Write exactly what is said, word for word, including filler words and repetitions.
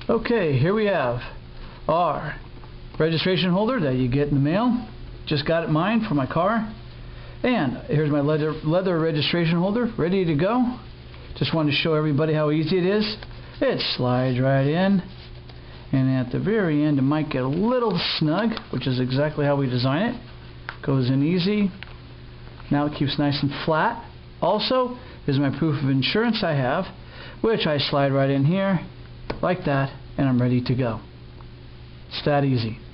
Okay, here we have our registration holder that you get in the mail. Just got it mine for my car. And here's my leather, leather registration holder ready to go. Just wanted to show everybody how easy it is. It slides right in. And at the very end it might get a little snug, which is exactly how we design it. Goes in easy. Now it keeps nice and flat. Also, is my proof of insurance I have, which I slide right in here, like that, and I'm ready to go. It's that easy.